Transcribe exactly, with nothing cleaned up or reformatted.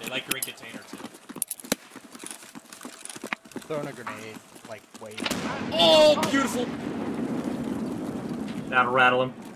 Like you're in container two. Throwing a grenade, like, wait. Oh, beautiful! That'll rattle him.